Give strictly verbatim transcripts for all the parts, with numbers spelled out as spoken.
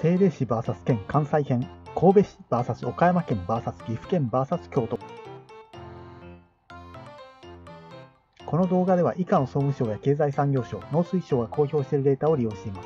政令市 ブイエス 県関西編、神戸市 ブイエス 岡山県 ブイエス 岐阜県 ブイエス 京都。この動画では以下の総務省や経済産業省、農水省が公表しているデータを利用しています。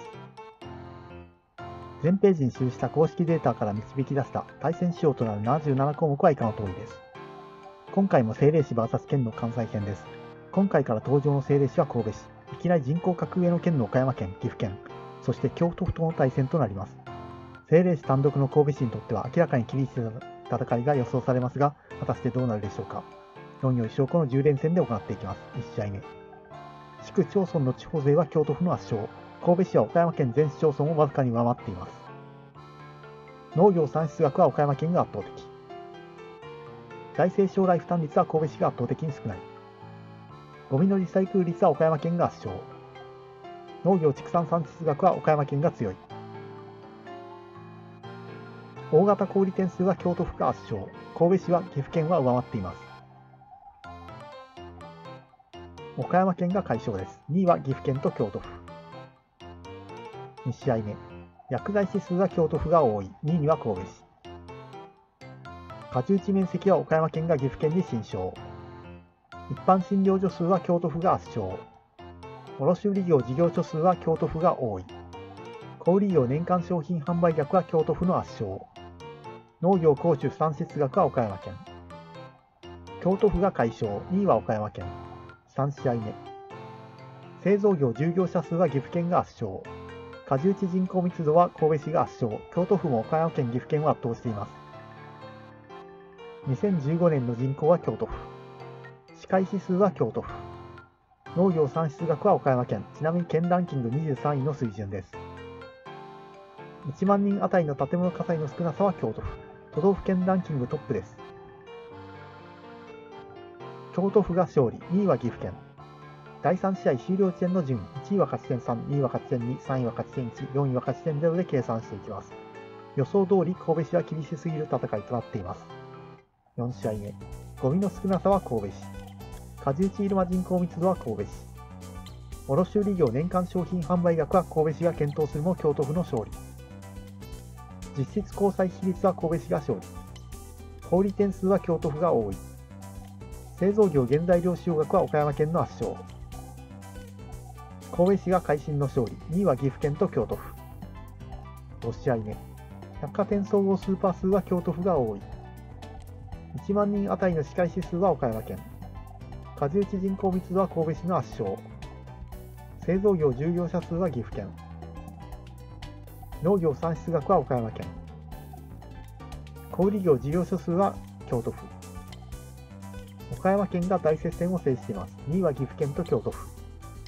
全ページに記した公式データから導き出した対戦仕様となるななじゅうなな項目は以下の通りです。今回も政令市 ブイエス 県の関西編です。今回から登場の政令市は神戸市、いきなり人口格上の県の岡山県、岐阜県、そして京都府との対戦となります。政令市単独の神戸市にとっては明らかに厳しい戦いが予想されますが、果たしてどうなるでしょうか。論より証拠のじゅう連戦で行っていきます。いち試合目。市区町村の地方勢は京都府の圧勝。神戸市は岡山県全市町村をわずかに上回っています。農業産出額は岡山県が圧倒的。財政将来負担率は神戸市が圧倒的に少ない。ゴミのリサイクル率は岡山県が圧勝。農業畜産産出額は岡山県が強い。大型小売店数は京都府が圧勝。神戸市は岐阜県は上回っています。岡山県が快勝です。にいは岐阜県と京都府。に試合目。薬剤師数は京都府が多い。にいには神戸市。果樹地面積は岡山県が岐阜県に新勝。一般診療所数は京都府が圧勝。卸売業事業所数は京都府が多い。小売業年間商品販売額は京都府の圧勝。農業高種産出額は岡山県。京都府が快勝。にいは岡山県。さん試合目。製造業従業者数は岐阜県が圧勝。果樹地人口密度は神戸市が圧勝。京都府も岡山県岐阜県を圧倒しています。にせんじゅうごねんの人口は京都府。歯科医師数は京都府。農業産出額は岡山県。ちなみに県ランキングにじゅうさんいの水準です。いちまん人あたりの建物火災の少なさは京都府。都道府県ランキングトップです。京都府が勝利、にいは岐阜県。だいさん試合終了時点の順位、いちいは勝ち点さん、にいは勝ち点に、さんいは勝ち点いち、よんいは勝ち点ゼロで計算していきます。予想通り神戸市は厳しすぎる戦いとなっています。よん試合目。ゴミの少なさは神戸市。果樹地入間人口密度は神戸市。卸売業年間商品販売額は神戸市が検討するも京都府の勝利。実質交際比率は神戸市が勝利。小売店数は京都府が多い。製造業原材料使用額は岡山県の圧勝。神戸市が会心の勝利、にいは岐阜県と京都府。ご試合目。百貨店総合スーパー数は京都府が多い。いちまん人あたりの歯科医師数は岡山県。果樹地人口密度は神戸市の圧勝。製造業従業者数は岐阜県。農業産出額は岡山県。小売業事業所数は京都府。岡山県が大接戦を制しています。にいは岐阜県と京都府。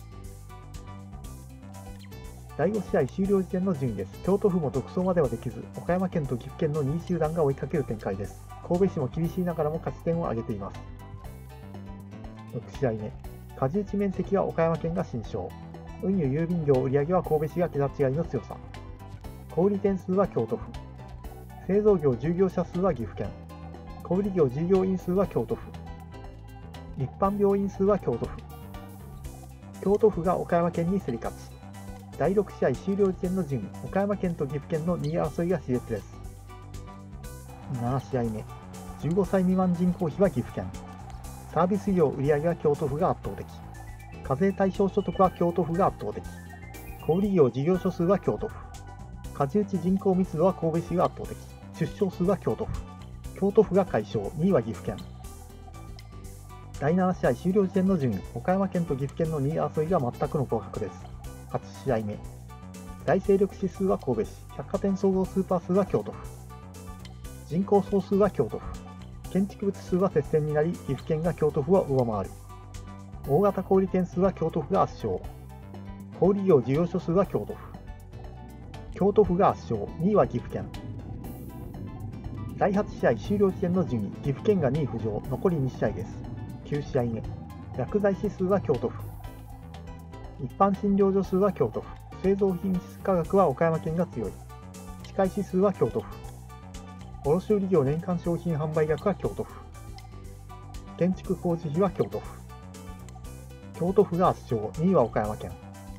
だいご試合終了時点の順位です。京都府も独走まではできず、岡山県と岐阜県のにい集団が追いかける展開です。神戸市も厳しいながらも勝ち点を挙げています。ろく試合目。果樹地面積は岡山県が新勝。運輸郵便業売上は神戸市が桁違いの強さ。小売店数は京都府。製造業従業者数は岐阜県。小売業従業員数は京都府。一般病院数は京都府。京都府が岡山県に競り勝ち。だいろく試合終了時点の順位、岡山県と岐阜県のにい争いが熾烈です。なな試合目。じゅうごさい未満人口比は岐阜県。サービス業売上は京都府が圧倒的。課税対象所得は京都府が圧倒的。小売業事業所数は京都府。果樹地人口密度は神戸市が圧倒的。出生数は京都府。京都府が快勝、にいは岐阜県。だいなな試合終了時点の順位、岡山県と岐阜県のにい争いが全くの互角です。はち試合目。大勢力指数は神戸市、百貨店総合スーパー数は京都府。人口総数は京都府。建築物数は接戦になり、岐阜県が京都府を上回る。大型小売店数は京都府が圧勝。小売業事業所数は京都府。京都府が圧勝、にいは岐阜県。だいはち試合終了時点の順位、岐阜県がにい浮上、残りに試合です。きゅう試合目。薬剤師数は京都府。一般診療所数は京都府。製造品質価格は岡山県が強い。歯科医師数は京都府。卸売業年間商品販売額は京都府。建築工事費は京都府。京都府が圧勝、にいは岡山県。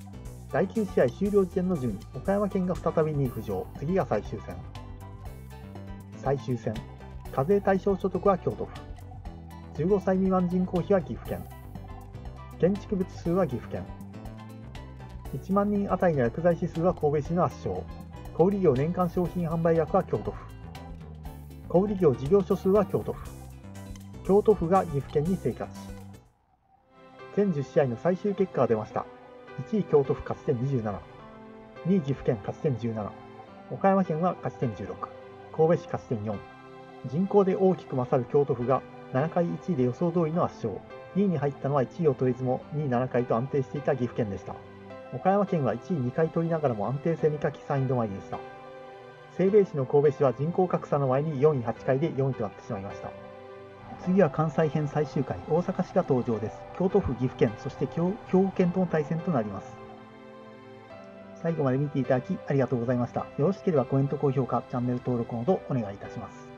だいきゅう試合終了時点の順位、岡山県が再びにい浮上、次が最終戦。最終戦、課税対象所得は京都府。じゅうごさい未満人口比は岐阜県。建築物数は岐阜県。いちまん人当たりの薬剤指数は神戸市の圧勝。小売業年間商品販売額は京都府。小売業事業所数は京都府。京都府が岐阜県に生活。全じゅっ試合の最終結果が出ました。いちい京都府勝ち点にじゅうなな、にい岐阜県勝ち点じゅうなな、岡山県は勝ち点じゅうろく、神戸市勝ち点よん。人口で大きく勝る京都府がななかいいちいで予想通りの圧勝。にいに入ったのはいちいを取れずもにいななかいと安定していた岐阜県でした。岡山県はいちいにかい取りながらも安定性に欠きさんい止まりでした。政令市の神戸市は人口格差の前によんいはちかいでよんいとなってしまいました。次は関西編最終回、大阪市が登場です。京都府、岐阜県、そして兵庫県との対戦となります。最後まで見ていただきありがとうございました。よろしければコメント、高評価、チャンネル登録のほどお願いいたします。